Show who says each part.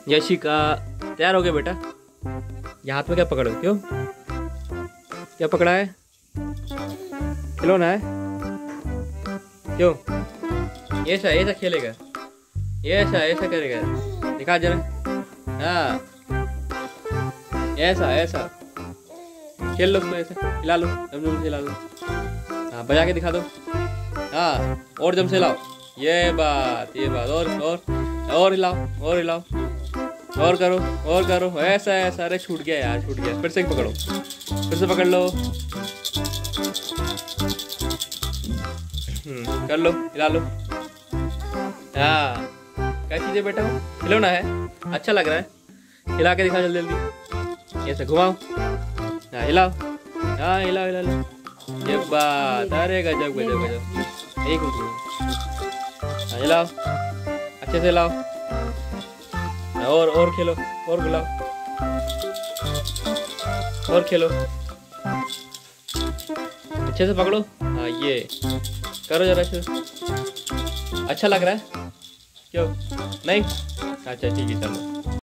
Speaker 1: यशिका तैयार हो गया बेटा। ये हाथ में क्या पकड़ो, क्यों क्या पकड़ा है? खिलौना है क्यों? ऐसा खेलेगा, ऐसा करेगा, दिखा जरा। हाँ ऐसा खेल लो उसको, ऐसा हिला लो, जम से हिला लो। हाँ बजा के दिखा दो। हाँ और जम से हिलाओ। ये बात और हिलाओ और करो ऐसा। अरे छूट गया यार, छूट गया। फिर से पकड़ो, फिर से पकड़ लो। कर लो, हिला लो। हाँ क्या चीज़ है बेटा? खिलौना है, अच्छा लग रहा है। हिला के दिखा जल्दी जल्दी, ऐसे घुमाओ। हाँ हिलाओ, हाँ हिलाओ। ये बात, अरे गजब। एक हाँ हिलाओ, अच्छे से हिलाओ। और खेलो, और बुलाओ, और खेलो। अच्छे से पकड़ो। हाँ ये करो जरा अच्छे से। अच्छा लग रहा है क्यों? नहीं अच्छा ठीक है चलो।